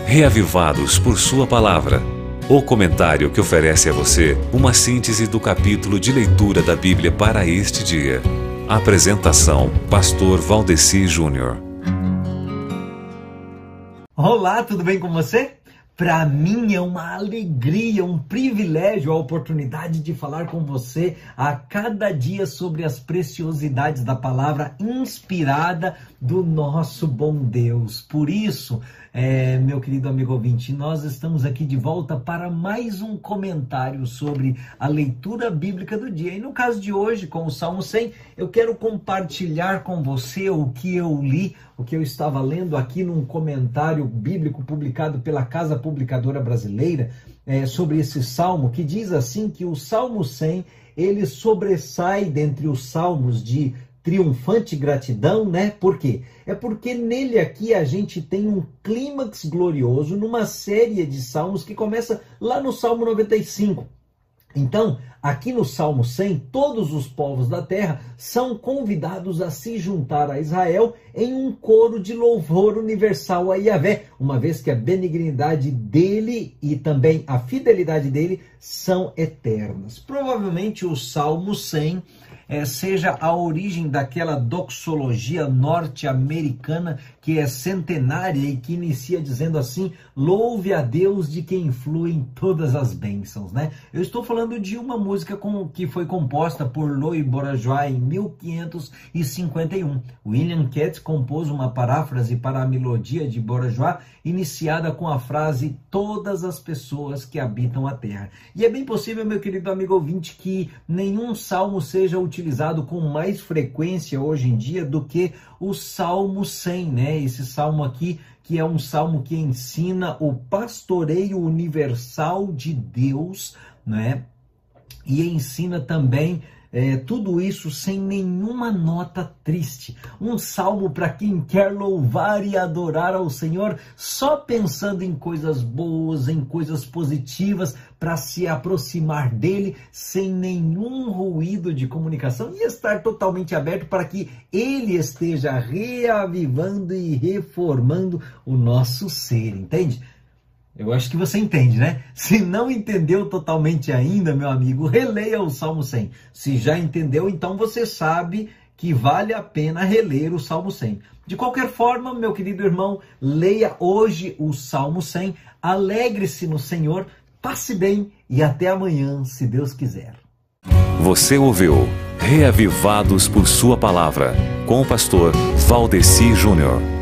Reavivados por Sua Palavra. O comentário que oferece a você uma síntese do capítulo de leitura da Bíblia para este dia. Apresentação: Pastor Valdeci Júnior. Olá, tudo bem com você? Para mim é uma alegria, um privilégio, a oportunidade de falar com você a cada dia sobre as preciosidades da palavra inspirada do nosso bom Deus. Por isso, meu querido amigo ouvinte, nós estamos aqui de volta para mais um comentário sobre a leitura bíblica do dia. E no caso de hoje, com o Salmo 100, eu quero compartilhar com você o que eu li, o que eu estava lendo aqui num comentário bíblico publicado pela Casa Publicadora Brasileira sobre esse salmo, que diz assim que o Salmo 100, ele sobressai dentre os salmos de triunfante gratidão, né? Por quê? É porque nele aqui a gente tem um clímax glorioso numa série de salmos que começa lá no Salmo 95. Então, aqui no Salmo 100, todos os povos da terra são convidados a se juntar a Israel em um coro de louvor universal a Yahvé, uma vez que a benignidade dele e também a fidelidade dele são eternas. Provavelmente o Salmo 100 seja a origem daquela doxologia norte-americana que é centenária e que inicia dizendo assim: louve a Deus de quem fluem todas as bênçãos, né? Eu estou falando de uma música que foi composta por Louis Bourgeois em 1551. William Keats compôs uma paráfrase para a melodia de Bourgeois, iniciada com a frase todas as pessoas que habitam a terra. E é bem possível, meu querido amigo ouvinte, que nenhum salmo seja utilizado com mais frequência hoje em dia do que o Salmo 100, né? Esse salmo aqui, que é um salmo que ensina o pastoreio universal de Deus, né? E ensina também tudo isso sem nenhuma nota triste. Um salmo para quem quer louvar e adorar ao Senhor, só pensando em coisas boas, em coisas positivas, para se aproximar dele sem nenhum ruído de comunicação e estar totalmente aberto para que ele esteja reavivando e reformando o nosso ser, entende? Eu acho que você entende, né? Se não entendeu totalmente ainda, meu amigo, releia o Salmo 100. Se já entendeu, então você sabe que vale a pena reler o Salmo 100. De qualquer forma, meu querido irmão, leia hoje o Salmo 100, alegre-se no Senhor, passe bem e até amanhã, se Deus quiser. Você ouviu Reavivados por Sua Palavra, com o pastor Valdeci Júnior.